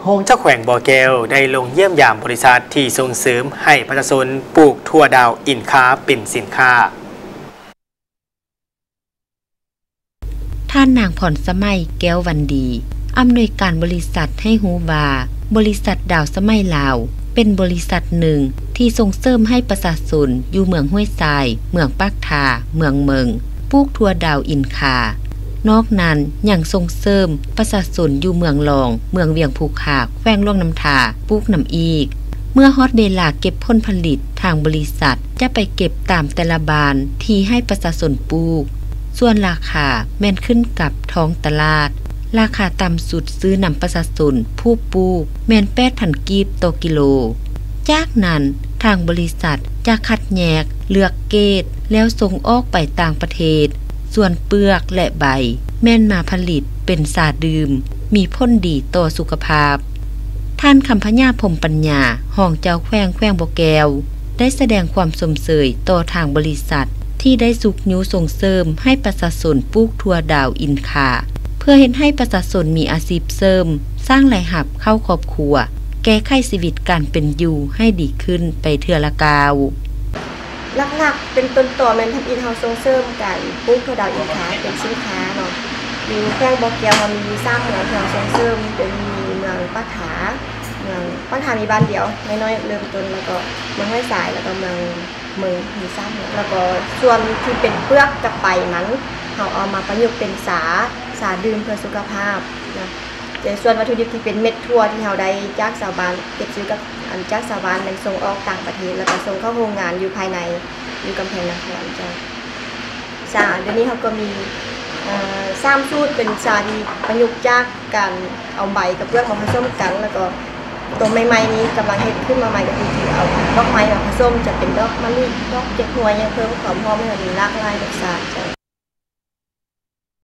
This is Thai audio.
ห้องเจ้าแขวงบ่อแก้วได้ลงเยี่ยมยามบริษัทที่ส่งเสริมให้ประชาชนปลูกถั่วดาวอินคาเป็นสินค้าท่านนางผ่อนสมัยแก้ววันดีอำนวยการบริษัทให้ฮู้ว่าบริษัทดาวสมัยลาวเป็นบริษัทหนึ่งที่ส่งเสริมให้ประชาชนอยู่เมืองห้วยทรายเมืองปากทาเมืองเมืองปลูกถั่วดาวอินคานอกนั้นยังส่งเสริมประชาชนอยู่เมืองรองเมืองเวียงภูขากแขวงหลวงน้ำทาปลูกน้ำอีกเมื่อฮอดเวลาเก็บผลผลิตทางบริษัทจะไปเก็บตามแต่ละบานที่ให้ประชาชนปลูกส่วนราคาแม่นขึ้นกับท้องตลาดราคาต่ำสุดซื้อนำประชาชนผู้ปลูกแม่น 8,000 กีบต่อกิโลจากนั้นทางบริษัทจะคัดแยกเลือกเกรดแล้วส่งออกไปต่างประเทศส่วนเปลือกและใบแม่นมาผลิตเป็นสาดื่มมีพ้นดีต่อสุขภาพท่านคำพญาพรมปัญญาห้องเจ้าแขวงบ่อแก้วได้แสดงความสมเสยต่อทางบริษัทที่ได้สุกนิ้วส่งเสริมให้ประชาชนปลูกถั่วดาวอินคาเพื่อเห็นให้ประชาชนมีอาชีพเสริมสร้างรายรับเข้าครอบครัวแก้ไขชีวิตการเป็นอยู่ให้ดีขึ้นไปเทื่อละกาวหลักๆเป็นต้นต่อแม่นทำอินเฮาส่งเสริมกันปลูกถั่วดาวอินคาเป็นสินค้าเนาะอยู่แขวงบ่อแก้วมันมี3เมืองที่เฮาส่งเสริมเป็นมีเมืองปากาเมืองปากามีบ้านเดียวน้อยๆเริ่มต้นแล้วก็เมืองห้วยทรายแล้วก็เมืองมี3เมืองแล้วก็ส่วนที่เป็นเปลือกกับใบมันเฮาเอามาประยุกต์เป็นสาดื่มเพื่อสุขภาพนะแต่ส่วนวัตถุดิบที่เป็นเม็ดถั่วที่เฮาได้จากชาวบ้านเก็บซื้อกับจากชาวบ้านนำส่งออกต่างประเทศแล้วก็ส่งเข้าโรงงานอยู่ภายในอยู่กำแพงนครเจ้าเดี๋ยวนี้เฮาก็มี3สูตรเป็นชาที่ประยุกต์จากการเอาใบกับเปลือกมาผสมกันแล้วก็ตัวใหม่ๆนี้กำลังเฮ็ดขึ้นมาใหม่ก็คือเอาดอกไม้มาผสมจะเป็นดอกมะลิดอกเจ็ดหัวยังเพิ่มความหอมให้มันมีหลากหลายรสชาติ